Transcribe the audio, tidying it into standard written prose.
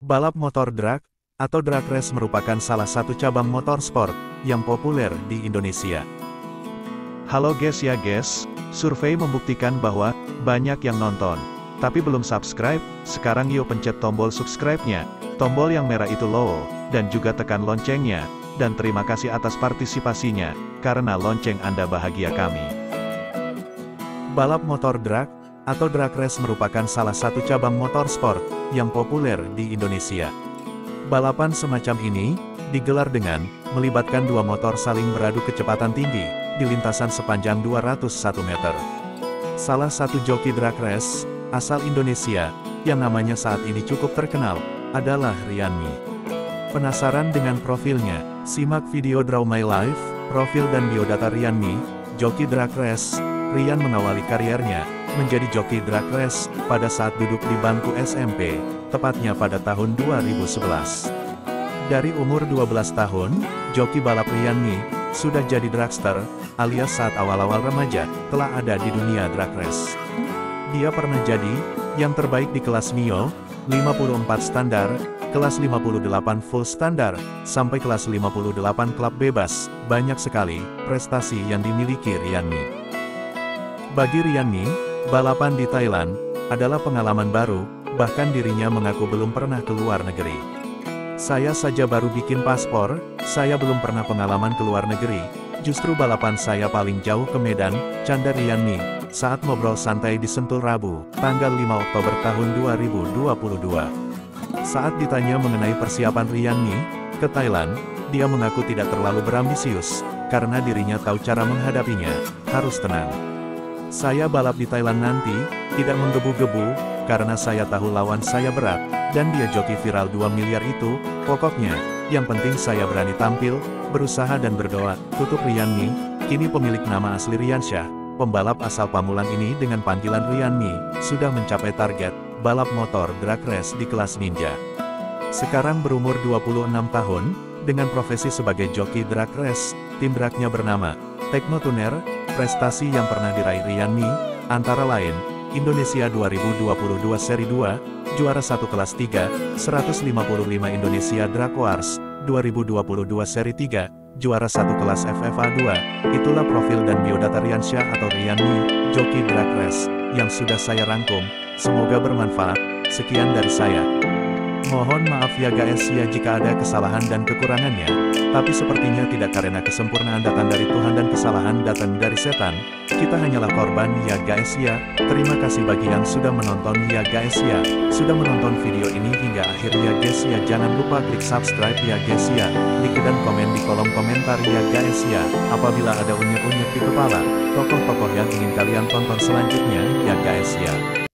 Balap motor drag, atau drag race merupakan salah satu cabang motorsport yang populer di Indonesia. Halo guys ya guys, survei membuktikan bahwa banyak yang nonton, tapi belum subscribe. Sekarang yuk pencet tombol subscribe-nya, tombol yang merah itu loh, dan juga tekan loncengnya. Dan terima kasih atas partisipasinya, karena lonceng Anda bahagia kami. Balap motor drag, atau drag race merupakan salah satu cabang motorsport yang populer di Indonesia. Balapan semacam ini digelar dengan melibatkan dua motor saling beradu kecepatan tinggi di lintasan sepanjang 201 meter. Salah satu joki drag race asal Indonesia yang namanya saat ini cukup terkenal adalah Rian Mi. Penasaran dengan profilnya? Simak video Draw My Life, profil dan biodata Rian Mi, joki drag race. Rian mengawali kariernya menjadi joki drag race pada saat duduk di bangku SMP, tepatnya pada tahun 2011. Dari umur 12 tahun, joki balap Rian Mi sudah jadi dragster, alias saat awal-awal remaja telah ada di dunia drag race. Dia pernah jadi yang terbaik di kelas Mio 54 standar, kelas 58 full standar, sampai kelas 58 klub bebas. Banyak sekali prestasi yang dimiliki Rian Mi. Bagi Rian Mi, balapan di Thailand adalah pengalaman baru, bahkan dirinya mengaku belum pernah ke luar negeri. Saya saja baru bikin paspor, saya belum pernah pengalaman ke luar negeri. Justru balapan saya paling jauh ke Medan, canda Rian Mi, saat ngobrol santai di Sentul Rabu, tanggal 5 Oktober tahun 2022. Saat ditanya mengenai persiapan Rian Mi ke Thailand, dia mengaku tidak terlalu berambisius, karena dirinya tahu cara menghadapinya, harus tenang. Saya balap di Thailand nanti, tidak menggebu-gebu, karena saya tahu lawan saya berat, dan dia joki viral 2 miliar itu. Pokoknya, yang penting saya berani tampil, berusaha dan berdoa. Tutup Rian Mi, kini pemilik nama asli Riansyah, pembalap asal Pamulang ini dengan panggilan Rian Mi, sudah mencapai target balap motor drag race di kelas ninja. Sekarang berumur 26 tahun, dengan profesi sebagai joki drag race, tim dragnya bernama Teknotuner. Prestasi yang pernah diraih Rian Mi, antara lain, Indonesia 2022 Seri 2, juara 1 kelas 3, 155 Indonesia Drag Wars, 2022 Seri 3, juara 1 kelas FFA 2, itulah profil dan biodata Riansyah atau Rian Mi, joki drag race, yang sudah saya rangkum, semoga bermanfaat. Sekian dari saya. Mohon maaf ya guys ya jika ada kesalahan dan kekurangannya, tapi sepertinya tidak karena kesempurnaan datang dari Tuhan dan kesalahan datang dari setan. Kita hanyalah korban ya guys ya. Terima kasih bagi yang sudah menonton ya guys ya. Sudah menonton video ini hingga akhir ya guys ya. Jangan lupa klik subscribe ya guys ya. Like dan komen di kolom komentar ya guys ya. Apabila ada unyek-unyek di kepala, tokoh-tokoh yang ingin kalian tonton selanjutnya ya guys ya.